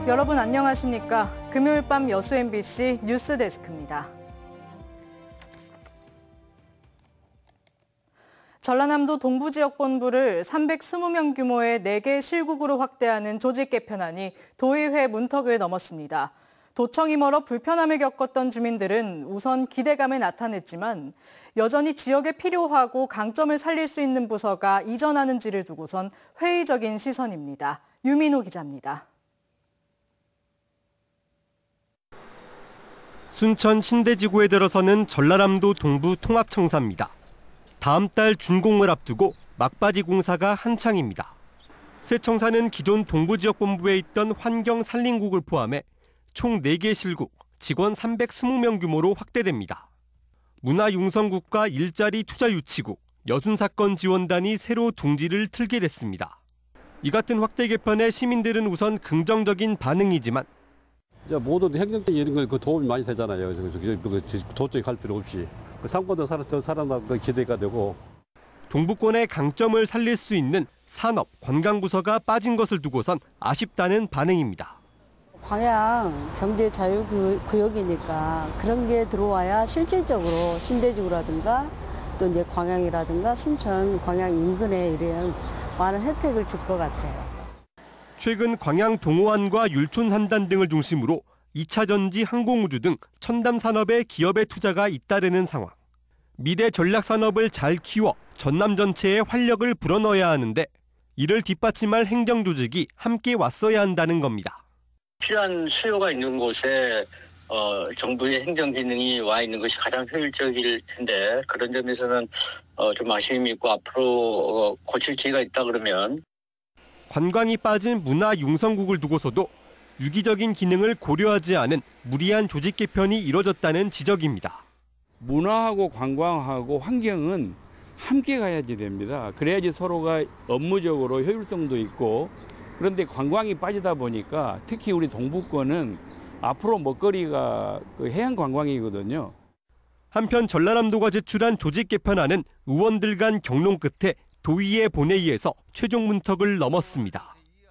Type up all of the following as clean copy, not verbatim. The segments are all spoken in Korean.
여러분 안녕하십니까? 금요일 밤 여수 MBC 뉴스데스크입니다. 전라남도 동부지역본부를 320명 규모의 4개 실국으로 확대하는 조직 개편안이 도의회 문턱을 넘었습니다. 도청이 멀어 불편함을 겪었던 주민들은 우선 기대감을 나타냈지만 여전히 지역에 필요하고 강점을 살릴 수 있는 부서가 이전하는지를 두고선 회의적인 시선입니다. 유민호 기자입니다. 순천 신대지구에 들어서는 전라남도 동부 통합청사입니다. 다음 달 준공을 앞두고 막바지 공사가 한창입니다. 새 청사는 기존 동부지역본부에 있던 환경산림국을 포함해 총 4개 실국, 직원 320명 규모로 확대됩니다. 문화융성국과 일자리 투자유치국, 여순사건지원단이 새로 둥지를 틀게 됐습니다. 이 같은 확대 개편에 시민들은 우선 긍정적인 반응이지만 모두 행정적인 이런 거 도움이 많이 되잖아요. 도쪽에 갈 필요 없이. 상권도 살아나고 기대가 되고. 동부권의 강점을 살릴 수 있는 산업, 관광부서가 빠진 것을 두고선 아쉽다는 반응입니다. 광양 경제자유구역이니까 그런 게 들어와야 실질적으로 신대지구라든가 또 이제 광양이라든가 순천, 광양 인근에 이런 많은 혜택을 줄 것 같아요. 최근 광양 동호안과 율촌산단 등을 중심으로 2차 전지, 항공우주 등 첨단 산업에 기업의 투자가 잇따르는 상황. 미래 전략 산업을 잘 키워 전남 전체에 활력을 불어넣어야 하는데 이를 뒷받침할 행정 조직이 함께 왔어야 한다는 겁니다. 필요한 수요가 있는 곳에 정부의 행정 기능이 와 있는 것이 가장 효율적일 텐데 그런 점에서는 좀 아쉬움이 있고 앞으로 고칠 기회가 있다 그러면 관광이 빠진 문화융성국을 두고서도 유기적인 기능을 고려하지 않은 무리한 조직 개편이 이뤄졌다는 지적입니다. 문화하고 관광하고 환경은 함께 가야지 됩니다. 그래야지 서로가 업무적으로 효율성도 있고 그런데 관광이 빠지다 보니까 특히 우리 동부권은 앞으로 먹거리가 해양 관광이거든요. 한편 전라남도가 제출한 조직 개편안은 의원들 간 경론 끝에 도의회 본회의에서 최종 문턱을 넘었습니다.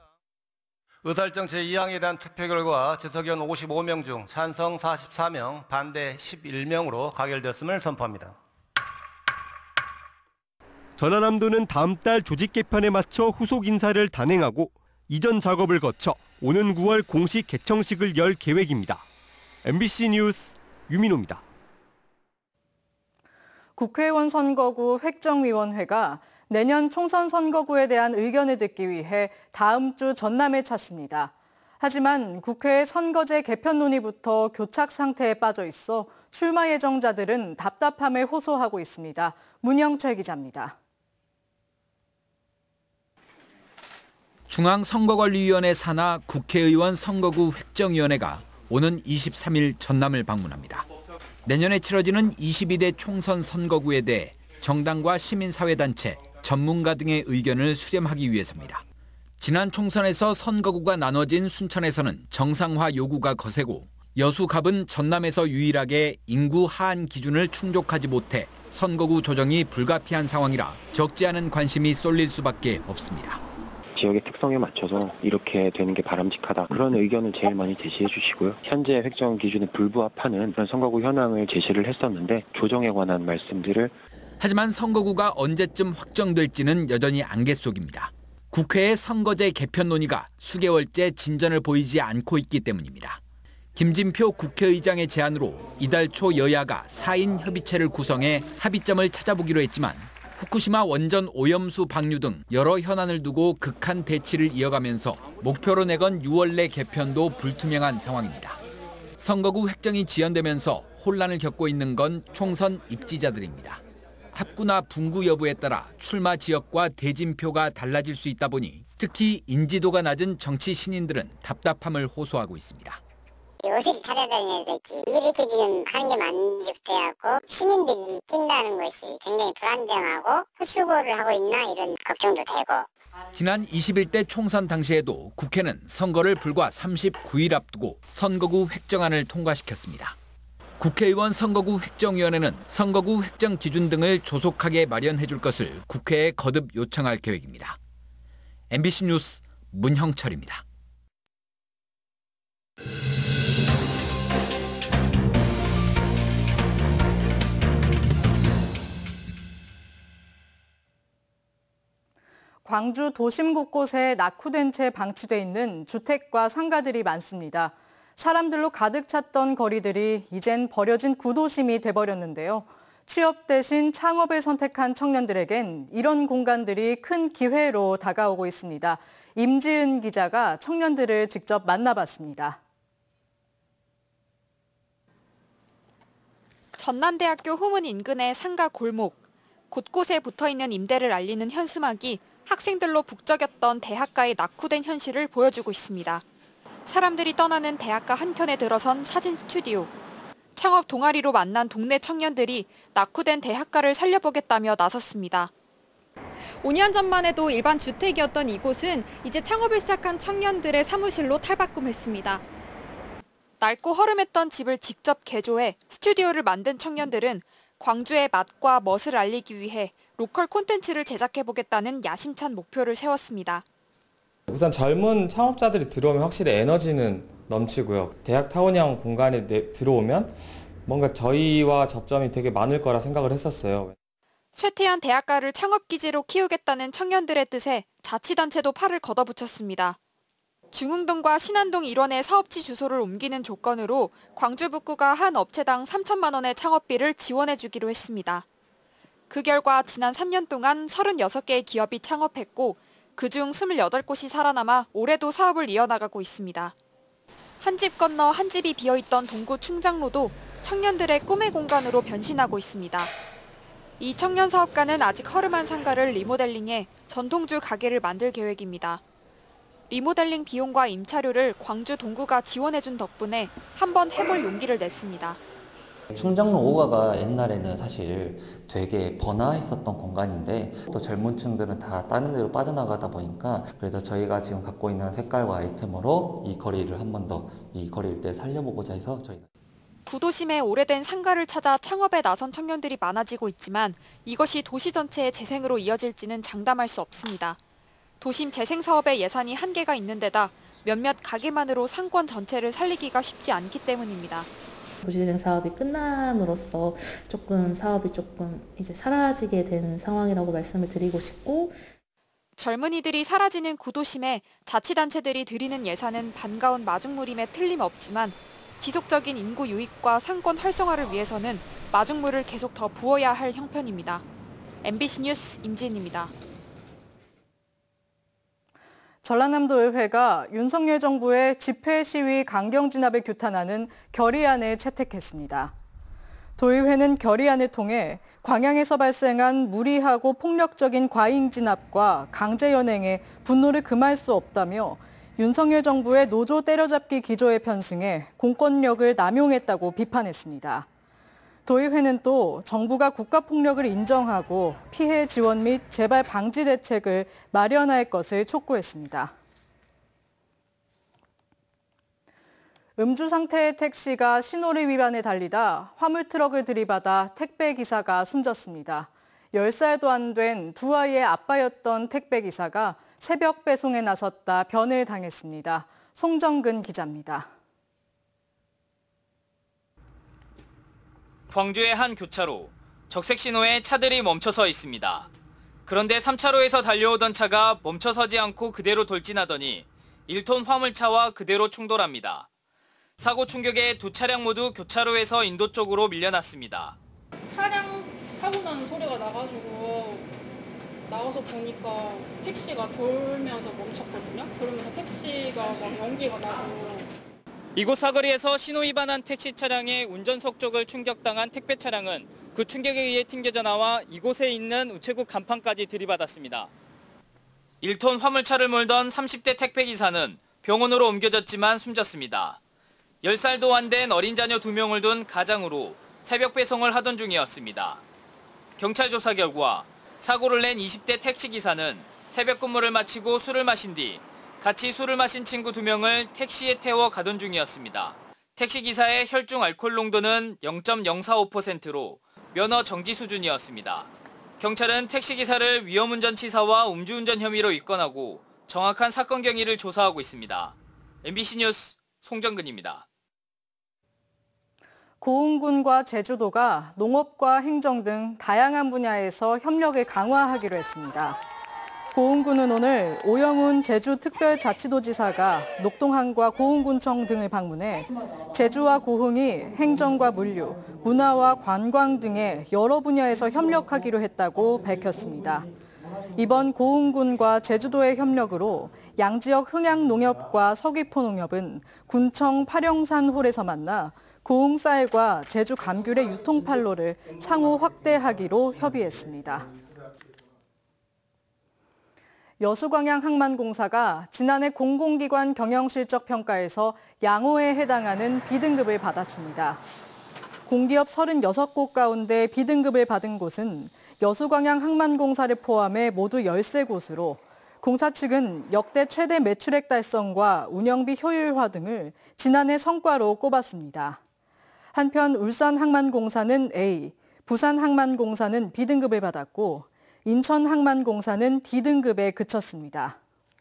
의사일정 제2항에 대한 투표 결과 재석위원 55명 중 찬성 44명, 반대 11명으로 가결되었음을 선포합니다. 전라남도는 다음 달 조직 개편에 맞춰 후속 인사를 단행하고 이전 작업을 거쳐 오는 9월 공식 개청식을 열 계획입니다. MBC 뉴스 유민호입니다. 국회의원 선거구 획정위원회가 내년 총선 선거구에 대한 의견을 듣기 위해 다음 주 전남을 찾습니다. 하지만 국회 선거제 개편 논의부터 교착 상태에 빠져 있어 출마 예정자들은 답답함을 호소하고 있습니다. 문영철 기자입니다. 중앙선거관리위원회 산하 국회의원 선거구 획정위원회가 오는 23일 전남을 방문합니다. 내년에 치러지는 22대 총선 선거구에 대해 정당과 시민사회단체, 전문가 등의 의견을 수렴하기 위해서입니다. 지난 총선에서 선거구가 나눠진 순천에서는 정상화 요구가 거세고 여수 갑은 전남에서 유일하게 인구 하한 기준을 충족하지 못해 선거구 조정이 불가피한 상황이라 적지 않은 관심이 쏠릴 수밖에 없습니다. 지역의 특성에 맞춰서 이렇게 되는 게 바람직하다. 그런 의견을 제일 많이 제시해 주시고요. 현재 획정 기준에 불부합하는 그런 선거구 현황을 제시를 했었는데 조정에 관한 말씀들을 하지만 선거구가 언제쯤 확정될지는 여전히 안개 속입니다. 국회의 선거제 개편 논의가 수개월째 진전을 보이지 않고 있기 때문입니다. 김진표 국회의장의 제안으로 이달 초 여야가 4인 협의체를 구성해 합의점을 찾아보기로 했지만 후쿠시마 원전 오염수 방류 등 여러 현안을 두고 극한 대치를 이어가면서 목표로 내건 6월 내 개편도 불투명한 상황입니다. 선거구 획정이 지연되면서 혼란을 겪고 있는 건 총선 입지자들입니다. 합구나 분구 여부에 따라 출마 지역과 대진표가 달라질 수 있다 보니 특히 인지도가 낮은 정치 신인들은 답답함을 호소하고 있습니다. 요새를 찾아다녀야 될지 이렇게 지금 하는 게 만족돼갖고 신인들이 낀다는 것이 굉장히 불안정하고 헛수고를 하고 있나 이런 걱정도 되고. 지난 21대 총선 당시에도 국회는 선거를 불과 39일 앞두고 선거구 획정안을 통과시켰습니다. 국회의원 선거구 획정위원회는 선거구 획정 기준 등을 조속하게 마련해 줄 것을 국회에 거듭 요청할 계획입니다. MBC 뉴스 문형철입니다. 광주 도심 곳곳에 낙후된 채 방치돼 있는 주택과 상가들이 많습니다. 사람들로 가득 찼던 거리들이 이젠 버려진 구도심이 돼버렸는데요. 취업 대신 창업을 선택한 청년들에겐 이런 공간들이 큰 기회로 다가오고 있습니다. 임지은 기자가 청년들을 직접 만나봤습니다. 전남대학교 후문 인근의 상가 골목. 곳곳에 붙어있는 임대를 알리는 현수막이 학생들로 북적였던 대학가의 낙후된 현실을 보여주고 있습니다. 사람들이 떠나는 대학가 한켠에 들어선 사진 스튜디오. 창업 동아리로 만난 동네 청년들이 낙후된 대학가를 살려보겠다며 나섰습니다. 5년 전만 해도 일반 주택이었던 이곳은 이제 창업을 시작한 청년들의 사무실로 탈바꿈했습니다. 낡고 허름했던 집을 직접 개조해 스튜디오를 만든 청년들은 광주의 맛과 멋을 알리기 위해 로컬 콘텐츠를 제작해보겠다는 야심찬 목표를 세웠습니다. 우선 젊은 창업자들이 들어오면 확실히 에너지는 넘치고요. 대학 타운형 공간에 들어오면 뭔가 저희와 접점이 되게 많을 거라 생각을 했었어요. 쇠퇴한 대학가를 창업기지로 키우겠다는 청년들의 뜻에 자치단체도 팔을 걷어붙였습니다. 중흥동과 신안동 일원의 사업지 주소를 옮기는 조건으로 광주 북구가 한 업체당 3천만 원의 창업비를 지원해주기로 했습니다. 그 결과 지난 3년 동안 36개의 기업이 창업했고 그중 28곳이 살아남아 올해도 사업을 이어나가고 있습니다. 한 집 건너 한 집이 비어있던 동구 충장로도 청년들의 꿈의 공간으로 변신하고 있습니다. 이 청년 사업가는 아직 허름한 상가를 리모델링해 전통주 가게를 만들 계획입니다. 리모델링 비용과 임차료를 광주 동구가 지원해준 덕분에 한번 해볼 용기를 냈습니다. 충장로 5가가 옛날에는 사실 되게 번화했었던 공간인데 또 젊은 층들은 다 다른 데로 빠져나가다 보니까 그래서 저희가 지금 갖고 있는 색깔과 아이템으로 이 거리를 한 번 더 이 거리 일대 살려보고자 해서 저희가 구도심의 오래된 상가를 찾아 창업에 나선 청년들이 많아지고 있지만 이것이 도시 전체의 재생으로 이어질지는 장담할 수 없습니다. 도심 재생 사업의 예산이 한계가 있는 데다 몇몇 가게만으로 상권 전체를 살리기가 쉽지 않기 때문입니다. 도시재생 사업이 끝남으로써 사업이 이제 사라지게 된 상황이라고 말씀을 드리고 싶고, 젊은이들이 사라지는 구도심에 자치단체들이 들이는 예산은 반가운 마중물임에 틀림없지만 지속적인 인구 유입과 상권 활성화를 위해서는 마중물을 계속 더 부어야 할 형편입니다. MBC 뉴스 임지은입니다. 전라남도의회가 윤석열 정부의 집회 시위 강경 진압을 규탄하는 결의안을 채택했습니다. 도의회는 결의안을 통해 광양에서 발생한 무리하고 폭력적인 과잉 진압과 강제 연행에 분노를 금할 수 없다며 윤석열 정부의 노조 때려잡기 기조에 편승해 공권력을 남용했다고 비판했습니다. 도의회는 또 정부가 국가폭력을 인정하고 피해 지원 및 재발 방지 대책을 마련할 것을 촉구했습니다. 음주 상태의 택시가 신호를 위반해 달리다 화물트럭을 들이받아 택배기사가 숨졌습니다. 10살도 안 된 두 아이의 아빠였던 택배기사가 새벽 배송에 나섰다 변을 당했습니다. 송정근 기자입니다. 광주의 한 교차로, 적색 신호에 차들이 멈춰서 있습니다. 그런데 3차로에서 달려오던 차가 멈춰서지 않고 그대로 돌진하더니 1톤 화물차와 그대로 충돌합니다. 사고 충격에 두 차량 모두 교차로에서 인도 쪽으로 밀려났습니다. 차량 사고 나는 소리가 나가지고 나와서 보니까 택시가 돌면서 멈췄거든요. 그러면서 택시가 막 연기가 나고. 이곳 사거리에서 신호 위반한 택시 차량의 운전석 쪽을 충격당한 택배 차량은 그 충격에 의해 튕겨져 나와 이곳에 있는 우체국 간판까지 들이받았습니다. 1톤 화물차를 몰던 30대 택배기사는 병원으로 옮겨졌지만 숨졌습니다. 10살도 안 된 어린 자녀 2명을 둔 가장으로 새벽 배송을 하던 중이었습니다. 경찰 조사 결과 사고를 낸 20대 택시기사는 새벽 근무를 마치고 술을 마신 뒤 같이 술을 마신 친구 2명을 택시에 태워 가던 중이었습니다. 택시기사의 혈중 알코올 농도는 0.045%로 면허 정지 수준이었습니다. 경찰은 택시기사를 위험운전치사와 음주운전 혐의로 입건하고 정확한 사건 경위를 조사하고 있습니다. MBC 뉴스 송정근입니다. 고흥군과 제주도가 농업과 행정 등 다양한 분야에서 협력을 강화하기로 했습니다. 고흥군은 오늘 오영훈 제주특별자치도지사가 녹동항과 고흥군청 등을 방문해 제주와 고흥이 행정과 물류, 문화와 관광 등의 여러 분야에서 협력하기로 했다고 밝혔습니다. 이번 고흥군과 제주도의 협력으로 양지역 흥양농협과 서귀포농협은 군청 파령산홀에서 만나 고흥쌀과 제주 감귤의 유통판로를 상호 확대하기로 협의했습니다. 여수광양항만공사가 지난해 공공기관 경영실적평가에서 양호에 해당하는 B등급을 받았습니다. 공기업 36곳 가운데 B등급을 받은 곳은 여수광양항만공사를 포함해 모두 13곳으로 공사 측은 역대 최대 매출액 달성과 운영비 효율화 등을 지난해 성과로 꼽았습니다. 한편 울산항만공사는 A, 부산항만공사는 B등급을 받았고 인천항만공사는 D등급에 그쳤습니다.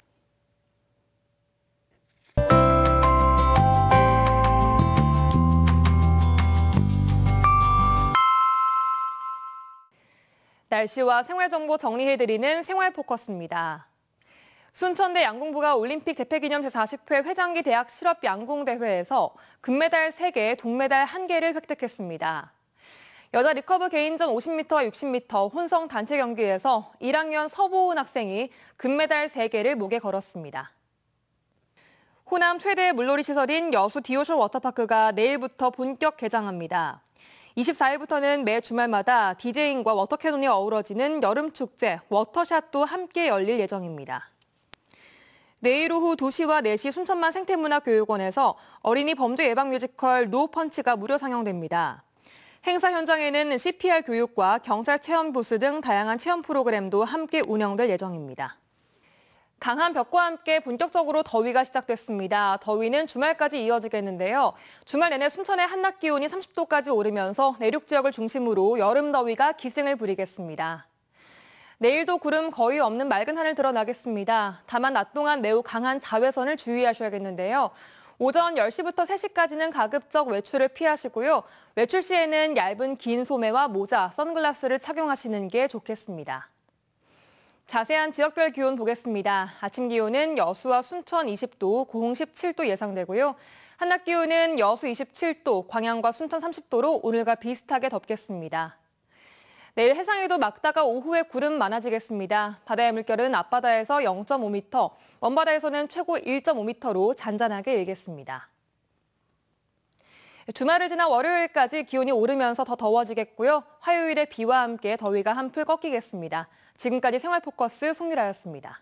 날씨와 생활정보 정리해드리는 생활포커스입니다. 순천대 양궁부가 올림픽 재패기념 제40회 회장기 대학 실업 양궁대회에서 금메달 3개, 동메달 1개를 획득했습니다. 여자 리커브 개인전 50m와 60m 혼성 단체 경기에서 1학년 서보은 학생이 금메달 3개를 목에 걸었습니다. 호남 최대 물놀이 시설인 여수 디오쇼 워터파크가 내일부터 본격 개장합니다. 24일부터는 매 주말마다 디제잉과 워터캐논이 어우러지는 여름축제 워터샷도 함께 열릴 예정입니다. 내일 오후 2시와 4시 순천만 생태문화교육원에서 어린이 범죄 예방 뮤지컬 노펀치가 무료 상영됩니다. 행사 현장에는 CPR 교육과 경찰 체험 부스 등 다양한 체험 프로그램도 함께 운영될 예정입니다. 강한 볕과 함께 본격적으로 더위가 시작됐습니다. 더위는 주말까지 이어지겠는데요. 주말 내내 순천의 한낮 기온이 30도까지 오르면서 내륙 지역을 중심으로 여름 더위가 기승을 부리겠습니다. 내일도 구름 거의 없는 맑은 하늘 드러나겠습니다. 다만 낮 동안 매우 강한 자외선을 주의하셔야겠는데요. 오전 10시부터 3시까지는 가급적 외출을 피하시고요. 외출 시에는 얇은 긴 소매와 모자, 선글라스를 착용하시는 게 좋겠습니다. 자세한 지역별 기온 보겠습니다. 아침 기온은 여수와 순천 20도, 고흥 17도 예상되고요. 한낮 기온은 여수 27도, 광양과 순천 30도로 오늘과 비슷하게 덥겠습니다. 내일 해상에도 막다가 오후에 구름 많아지겠습니다. 바다의 물결은 앞바다에서 0.5m, 먼바다에서는 최고 1.5m로 잔잔하게 일겠습니다. 주말을 지나 월요일까지 기온이 오르면서 더 더워지겠고요. 화요일에 비와 함께 더위가 한풀 꺾이겠습니다. 지금까지 생활포커스 송유라였습니다.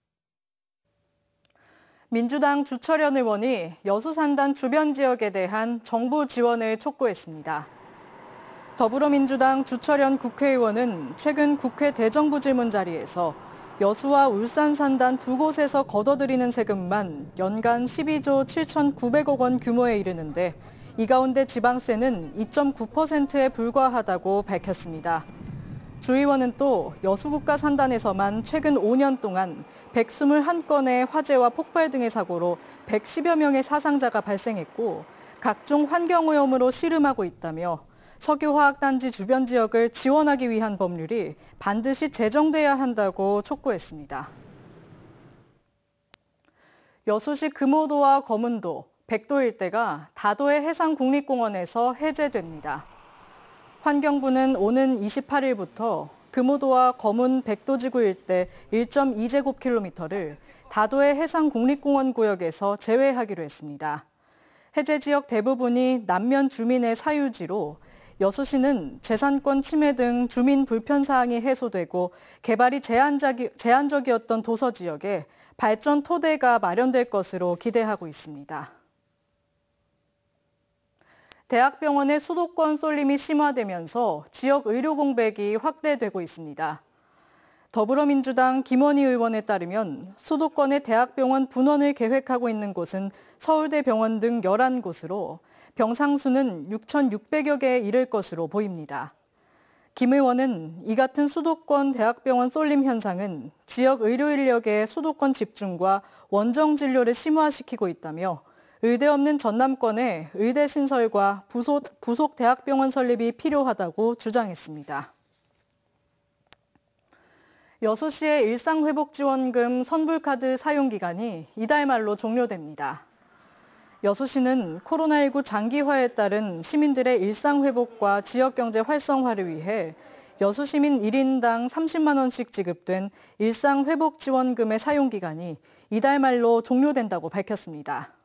민주당 주철현 의원이 여수산단 주변 지역에 대한 정부 지원을 촉구했습니다. 더불어민주당 주철현 국회의원은 최근 국회 대정부 질문 자리에서 여수와 울산 산단 두 곳에서 걷어들이는 세금만 연간 12조 7,900억 원 규모에 이르는데 이 가운데 지방세는 2.9%에 불과하다고 밝혔습니다. 주 의원은 또 여수국가 산단에서만 최근 5년 동안 121건의 화재와 폭발 등의 사고로 110여 명의 사상자가 발생했고 각종 환경오염으로 씨름하고 있다며 석유화학단지 주변 지역을 지원하기 위한 법률이 반드시 제정돼야 한다고 촉구했습니다. 여수시 금오도와 거문도, 백도 일대가 다도해 해상국립공원에서 해제됩니다. 환경부는 오는 28일부터 금오도와 거문 백도지구 일대 1.2제곱킬로미터를 다도해 해상국립공원 구역에서 제외하기로 했습니다. 해제 지역 대부분이 남면 주민의 사유지로 여수시는 재산권 침해 등 주민 불편 사항이 해소되고 개발이 제한적이었던 도서 지역에 발전 토대가 마련될 것으로 기대하고 있습니다. 대학병원의 수도권 쏠림이 심화되면서 지역 의료 공백이 확대되고 있습니다. 더불어민주당 김원희 의원에 따르면 수도권의 대학병원 분원을 계획하고 있는 곳은 서울대병원 등 11곳으로 병상 수는 6,600여 개에 이를 것으로 보입니다. 김 의원은 이 같은 수도권 대학병원 쏠림 현상은 지역 의료 인력의 수도권 집중과 원정 진료를 심화시키고 있다며 의대 없는 전남권에 의대 신설과 부속 대학병원 설립이 필요하다고 주장했습니다. 여수시의 일상회복지원금 선불카드 사용기간이 이달 말로 종료됩니다. 여수시는 코로나19 장기화에 따른 시민들의 일상회복과 지역경제 활성화를 위해 여수시민 1인당 30만 원씩 지급된 일상회복지원금의 사용기간이 이달 말로 종료된다고 밝혔습니다.